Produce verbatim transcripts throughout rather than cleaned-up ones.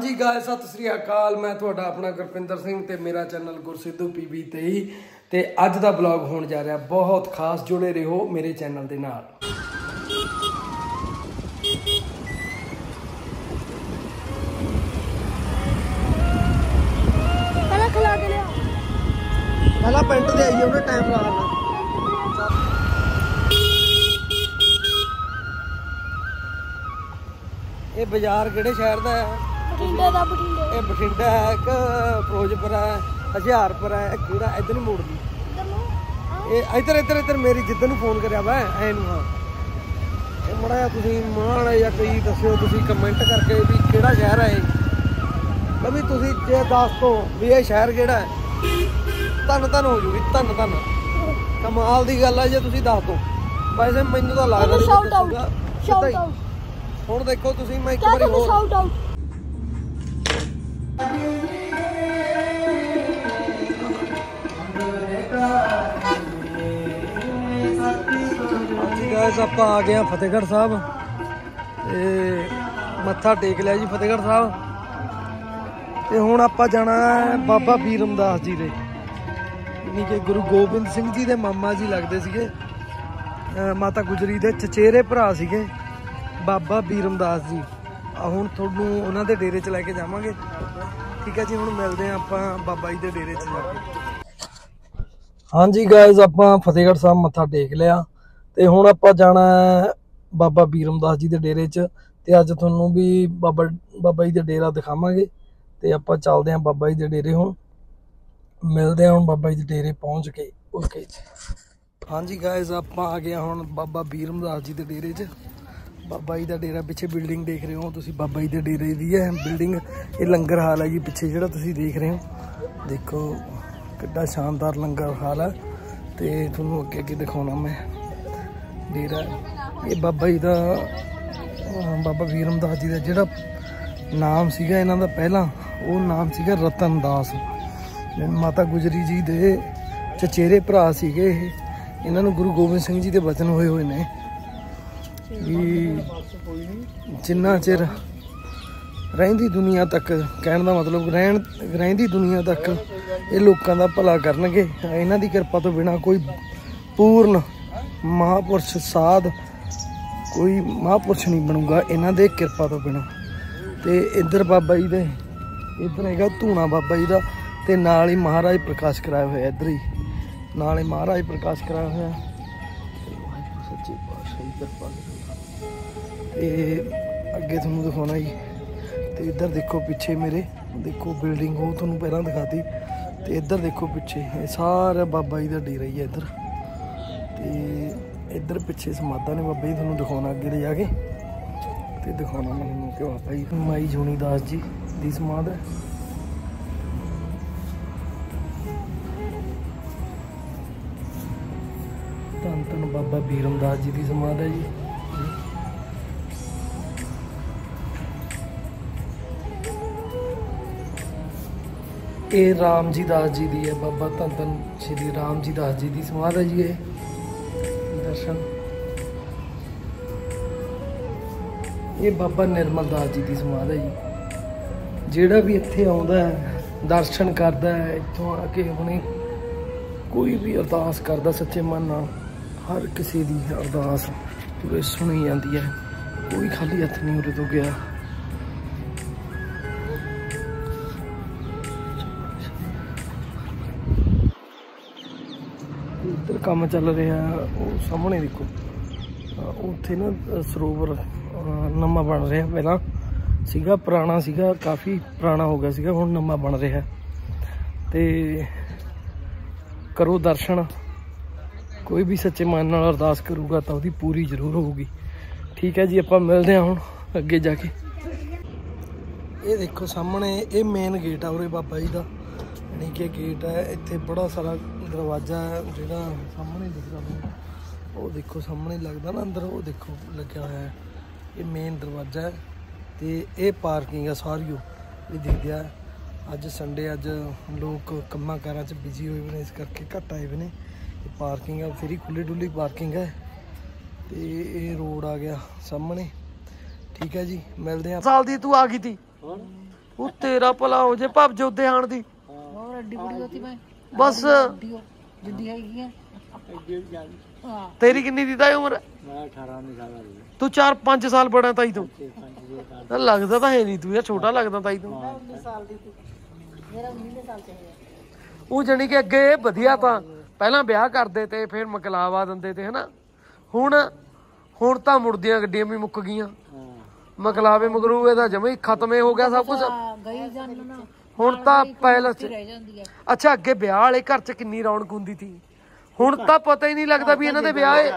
जी guys सत श्री अकाल, मैं तुहाडा अपना गुरपिंदर सिंह ते मेरा चैनल गुरसिद्धू पीबी तेई ते अज दा ब्लॉग होने जा रहा बहुत खास। जुड़े रहो मेरे चैनल दे नाल। पहला खिला के लिया, पहला पेंट दे आइए, उन्हें टाइम ला लेना। ये बाजार किहड़े शहर दा है? बठिंडे दा। बठिंडे ये बठिंडा है कि फिरोजपुर है, हुशियारपुर है, किहड़ा इधर नहीं मुड़दी। ये इधर इधर इधर मेरी जिद्द नूं फोन करिया वा ऐ नूं। हाँ ये माड़ा जिहा तुसीं माड़ा जिहा कोई दस्सिओ, तुसीं कमेंट करके भी किहड़ा शहर है। कभी तुसीं जे दस दो भी ये शहर किहड़ा है, धन धन हो जूगी, धन धन। कमाल दी गल है जे तुसीं दस दो। वैसे मैनूं तां लगदा नहीं दस्सूगा सिद्धा ही। हुण देखो तुसीं, मैं एक बारी होर शाउट आउट। गाइस आप आ गए हैं फतेहगढ़ साहब, मत्था टेक लिया जी फतेहगढ़ साहब। ते हुण आपां जाना है बाबा बीर रामदास जी दे, यानी कि गुरु गोबिंद सिंह जी दे मामा जी लगदे सीगे। माता गुजरी दे चचेरे भरा सीगे बाबा बीर रामदास जी। हुण तुहानूं उन्हां दे डेरे च लैके जावांगे। ठीक है जी, हुण मिलदे आं आपां बाबा जी दे डेरे च जाके। हाँ जी गाइस आपां फतेहगढ़ साहब मत्था टेक लिया ते हुण आपां जाना है बाबा बीर रामदास जी दे डेरे च। ते अज तुहानूं भी बाबा बाबा जी दे डेरा दिखावांगे ते आपां चलदे आं बाबा जी दे डेरे। हुण मिलदे आं हुण बाबा जी दे डेरे पहुंच के। ओके हाँ जी गाइस आपां आ गए हुण बाबा बीर रामदास जी दे डेरे च। बाबा जी का डेरा पिछे बिल्डिंग देख रहे हो तुसी, बाबा जी के डेरे की है बिल्डिंग। ये लंगर हाल है जी पिछे जो तुसी देख रहे हो। देखो कितना शानदार लंगर हाल है। तो थोनों अगे अगे दिखाना मैं डेरा। ये बाबा जी का बाबा बीर रामदास जी का जोड़ा नाम सीगा इन्हां दा पहला, वो नाम सीगा रतन दास। माता गुजरी जी के चचेरे भरा सीगे। इन्हां नूं गुरु गोबिंद सिंह जी के वचन होए हुए ने भी जिन्ना चिर रहिंदी दुनिया तक, कहने का मतलब रहन रहिंदी दुनिया तक ये लोगों का भला करनगे। इन्हां दी कृपा तो बिना कोई पूर्ण महापुरुष साध कोई महापुरुष नहीं बनूगा इन्हां दे कृपा तो बिना। ते इधर बाबा जी दे इधर हैगा धूना बाबा जी का, ते नाल ही महाराज प्रकाश कराया होया। इधर ही नाल ही महाराज प्रकाश कराया होया। सच्ची पातशाही कृपा अगे थोनों दिखाना जी। तो इधर देखो पिछे मेरे, देखो बिल्डिंग वो थोनों पहला दिखाती। तो इधर देखो पिछे ये सारा बाबा जी का डेरा ही है इधर। तो इधर पिछे समाधा ने बाबा जी थोनों दिखाना अगे ले जाके। तो दिखाना मैं कि बाबा जी माई जोनी दास जी की समाध है। धन धन बाबा बीर रामदास जी की समाध है जी। ये राम जी दास जी की है, बाबा धन धन श्री राम जी दास जी की समाध है जी। ये दर्शन ये बाबा निर्मल दास जी की समाध है जी। जेड़ा भी इत्थे आउंदा है दर्शन करदा है, इत्थों आके अपनी कोई भी अरदास करदा सच्चे मन नाल, हर किसी की अरदास पूरे सुनी जाती है। कोई खाली हथ नहीं उरे तो गया। इधर काम चल रहा वो सामने देखो, उत्थे ना सरोवर नवा बन रहा। पहला सीगा पुराना सीगा, काफ़ी पुराना हो गया सीगा, हुण नवा बन रहा। तो करो दर्शन, कोई भी सच्चे मन नाल अरदास करूगा तो उसकी पूरी जरूर होगी। ठीक है जी, आप मिलते हैं हुण अगे जाके। ये देखो सामने ये मेन गेट है उरे बाबा जी का, यानी कि गेट है। इत्थे बड़ा सारा दरवाजा है जोड़ा सामने दिखता है। वो देखो सामने लगता ना अंदर, वो देखो लग्या होया है। ये मेन दरवाजा है। तो ये पार्किंग है सारी ये दिखती है। अज संडे अज लोग कम्मां कारां च बिजी हुए ने, इस करके घट आए हुए ने। पार्किंग है फिर खुली डुली पार्किंग है। तो ये रोड आ गया सामने। ठीक है जी, मिलते हैं। साल दी तू आ गई थी ਉਹ ਤੇਰਾ ਭਲਾ ਹੋ ਜੇ ਭੱਜ ਜੋਦੇ ਆਣ ਦੀ ਹੋਰ ਅੱਡੀ ਬੁੜੀ ਹੋਤੀ ਮੈਂ ਬਸ ਜਿੱਦੀ ਹੈਗੀ ਆ ਹਾਂ ਤੇਰੀ ਕਿੰਨੀ ਦੀ ਤਾਈ ਉਮਰ ਮੈਂ ਅਠਾਰਾਂ ਦੀ ਸਾਲ ਦੀ ਤੂੰ ਚਾਰ ਪੰਜ ਸਾਲ ਬੜਾ ਤਾਈ ਤੋਂ ਲੱਗਦਾ ਤਾਂ ਹੈ ਨਹੀਂ ਤੂੰ ਯਾਰ ਛੋਟਾ ਲੱਗਦਾ ਤਾਈ ਤੋਂ ਉੱਨੀ ਸਾਲ ਦੀ ਸੀ ਮੇਰਾ ਉੱਨੀ ਸਾਲ ਤੇ ਹੋਇਆ ਉਹ ਜਾਣੀ ਕਿ ਅੱਗੇ ਵਧੀਆ ਤਾਂ ਪਹਿਲਾਂ ਵਿਆਹ ਕਰਦੇ ਤੇ ਫਿਰ ਮਕਲਾਵਾ ਦਿੰਦੇ ਤੇ ਹਨਾ ਹੁਣ ਹੁਣ ਤਾਂ ਮੁੜਦੀਆਂ ਗੱਡੀਆਂ ਵੀ ਮੁੱਕ ਗਈਆਂ ਮਕਲਾਵੇ ਮਗਰੂ ਇਹਦਾ ਜਮਾ ਹੀ ਖਤਮ ਹੋ ਗਿਆ ਸਭ ਕੁਝ ਗਈ ਜਾਨਣਾ ਹੁਣ ਤਾਂ ਪੈਲਸ ਚ ਰਹਿ ਜਾਂਦੀ ਹੈ ਅੱਛਾ ਅੱਗੇ ਵਿਆਹ ਵਾਲੇ ਘਰ ਚ ਕਿੰਨੀ ਰੌਣਕ ਹੁੰਦੀ ਸੀ ਹੁਣ ਤਾਂ ਪਤਾ ਹੀ ਨਹੀਂ ਲੱਗਦਾ ਵੀ ਇਹਨਾਂ ਦੇ ਵਿਆਹ ਹੈ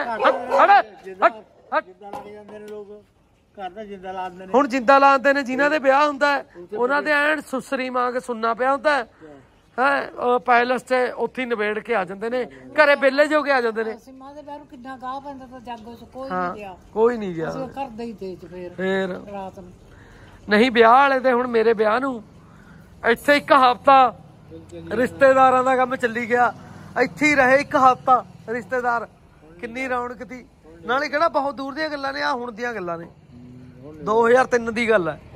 ਹੁਣ ਜਿੰਦਾ ਲਾਉਂਦੇ ਨੇ ਜਿਨ੍ਹਾਂ ਦੇ ਵਿਆਹ ਹੁੰਦਾ ਉਹਨਾਂ ਦੇ ਐਨ ਸੁਸਰੀ ਮੰਗ ਸੁਣਨਾ ਪਿਆ ਹੁੰਦਾ ਹੈ ਪੈਲਸ ਚ ਉੱਥੇ ਨਿਬੇੜ ਕੇ ਆ ਜਾਂਦੇ ਨੇ ਘਰੇ ਵਿਹਲੇ ਜੋ ਕੇ ਆ ਜਾਂਦੇ ਨੇ ਸਿੰਮਾ ਦੇ ਵਿਆਹ ਨੂੰ ਕਿੰਨਾ ਗਾਹ ਪੈਂਦਾ ਤਾਂ ਜਾਗੋ ਚ ਕੋਈ ਨਹੀਂ ਗਿਆ ਕੋਈ ਨਹੀਂ ਗਿਆ ਘਰ ਦੇ ਹੀ ਤੇ ਚ ਫੇਰ ਫੇਰ ਰਾਤ ਨੂੰ ਨਹੀਂ ਵਿਆਹ ਵਾਲੇ ਤੇ ਹੁਣ ਮੇਰੇ ਵਿਆਹ ਨੂੰ ਇੱਥੇ ਇੱਕ ਹਫ਼ਤਾ ਰਿਸ਼ਤੇਦਾਰਾਂ ਦਾ ਕੰਮ ਚੱਲੀ ਗਿਆ ਇੱਥੇ ਹੀ ਰਹੇ ਇੱਕ ਹਫ਼ਤਾ ਰਿਸ਼ਤੇਦਾਰ ਕਿੰਨੀ ਰੌਣਕ ਸੀ ਨਾਲੇ ਕਿਹੜਾ ਬਹੁਤ ਦੂਰ ਦੀਆਂ ਗੱਲਾਂ ਨੇ ਆ ਹੁਣ ਦੀਆਂ ਗੱਲਾਂ ਨੇ ਦੋ ਹਜ਼ਾਰ ਤਿੰਨ ਦੀ ਗੱਲ ਹੈ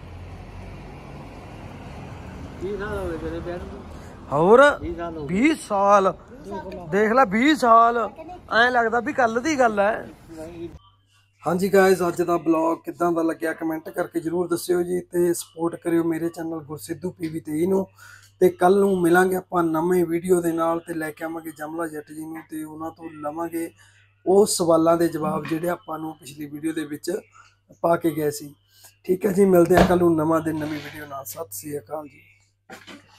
ਹੋਰ ਵੀਹ ਸਾਲ ਦੇਖ ਲੈ ਵੀਹ ਸਾਲ ਐਂ ਲੱਗਦਾ ਵੀ ਕੱਲ ਦੀ ਗੱਲ ਹੈ ਹਾਂਜੀ ਗਾਇਜ਼ ਅੱਜ ਦਾ ਬਲੌਗ ਕਿੱਦਾਂ ਦਾ ਲੱਗਿਆ ਕਮੈਂਟ ਕਰਕੇ ਜਰੂਰ ਦੱਸਿਓ ਜੀ ਤੇ ਸਪੋਰਟ ਕਰਿਓ ਮੇਰੇ ਚੈਨਲ ਗੁਰਸਿੱਧੂ ਪੀਵੀ ਤੇਈ ਨੂੰ ਤੇ ਕੱਲ ਨੂੰ ਮਿਲਾਂਗੇ ਆਪਾਂ ਨਵੇਂ ਵੀਡੀਓ ਦੇ ਨਾਲ ਤੇ ਲੈ ਕੇ ਆਵਾਂਗੇ ਜਮਲਾ ਜੱਟ ਜੀ ਨੂੰ ਤੇ ਉਹਨਾਂ ਤੋਂ ਲਵਾਂਗੇ ਉਹ ਸਵਾਲਾਂ ਦੇ ਜਵਾਬ ਜਿਹੜੇ ਆਪਾਂ ਨੂੰ ਪਿਛਲੀ ਵੀਡੀਓ ਦੇ ਵਿੱਚ ਪਾ ਕੇ ਗਏ ਸੀ ਠੀਕ ਹੈ ਜੀ ਮਿਲਦੇ ਆ ਕੱਲ ਨੂੰ ਨਵਾਂ ਦਿਨ ਨਵੀਂ ਵੀਡੀਓ ਨਾਲ ਸਤਿ ਸ੍ਰੀ ਅਕਾਲ ਜੀ।